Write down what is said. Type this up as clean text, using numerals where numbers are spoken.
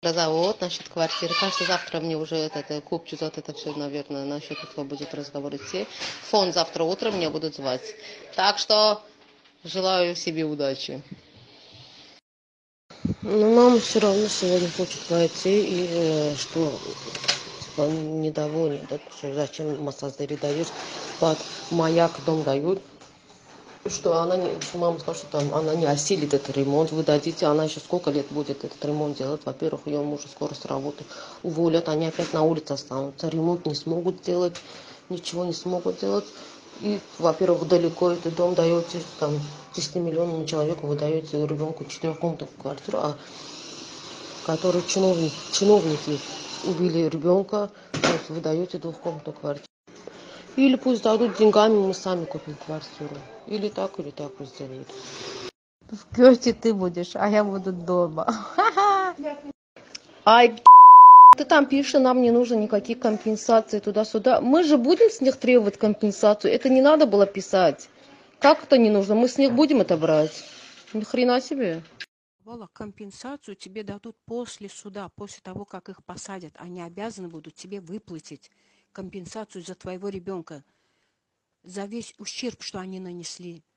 разговор насчет квартиры. Кажется, завтра мне уже купчу за это все, наверное, насчет этого будет разговор идти. Фонд завтра утром меня будут звать. Так что желаю себе удачи. Но мама все равно сегодня хочет войти, и что типа, недовольна, да, что зачем Масаздыре даешь, под маяк дом дают. Что она не, что мама сказала, что там она не осилит этот ремонт, вы дадите, она еще сколько лет будет этот ремонт делать. Во-первых, ее мужа скоро с работы уволят, они опять на улице останутся, ремонт не смогут делать, ничего не смогут делать. И, во-первых, далеко этот дом даете, там, 10-миллионному человеку вы даете ребенку 4-комнатную квартиру, а который чиновники убили ребенка, вы даете 2-комнатную квартиру. Или пусть дадут деньгами, мы сами купим квартиру. Или так вы сделают. В Кёрте ты будешь, а я буду дома. Ай, ты там пишешь, нам не нужно никаких компенсаций туда-сюда. Мы же будем с них требовать компенсацию. Это не надо было писать. Как это не нужно? Мы с них будем это брать. Ни хрена себе. Компенсацию тебе дадут после суда, после того, как их посадят. Они обязаны будут тебе выплатить компенсацию за твоего ребенка, за весь ущерб, что они нанесли.